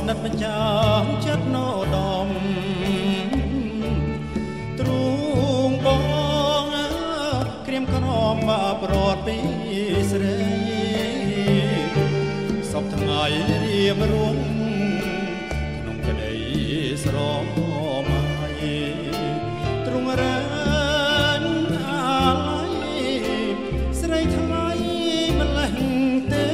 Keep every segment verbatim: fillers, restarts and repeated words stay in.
ស្និទ្ធម្ចាស់ចិត្តណោដំទ្រូងបងក្រៀមក្រំបាប្រត់ពីស្រីសពថ្ងៃរៀបរួមក្នុងក្តីស្រមៃទ្រង់រើអាឡ័យស្រីថ្លៃម្លេះទេ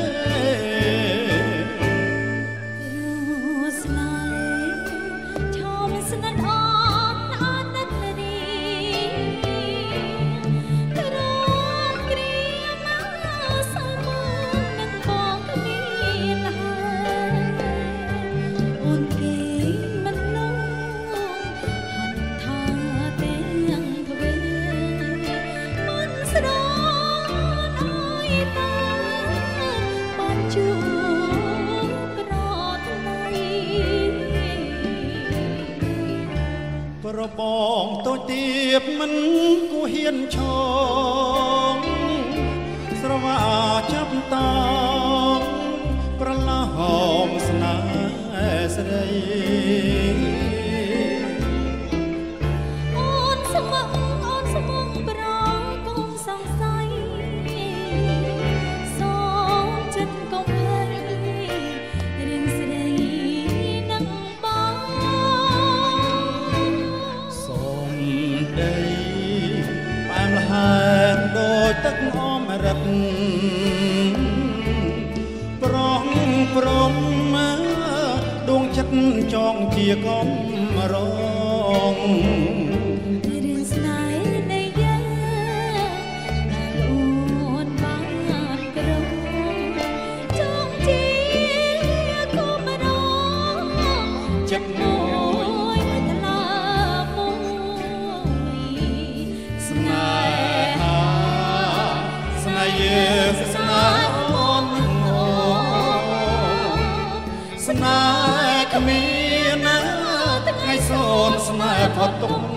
ប្របងតូចទៀបមិនគួហ៊ានឈងស្រវាចាប់តងប្រឡំស្នេហ៍ស្រីអូនស្មងអូនស្មងប្រងកុំសង្ស័យសូមចិត្តកុំភ័យរឿងស្រីនឹងបងផ្អែមល្ហែមដូចទឹកអមរិតប្រងព្រំដួងចិត្តចងជាកំរងរឿងស្នេហ៍នៃយើងដែលអូនបានក្រុងចងជាកំរងចិត្តមួយថ្លាមួយស្នេហ៍ស្នេហ៍យើងស្នេហ៍អូនស្នេហ៍គ្មានណាថ្ងៃសូនស្នេហ៍ផុតទុក្ខ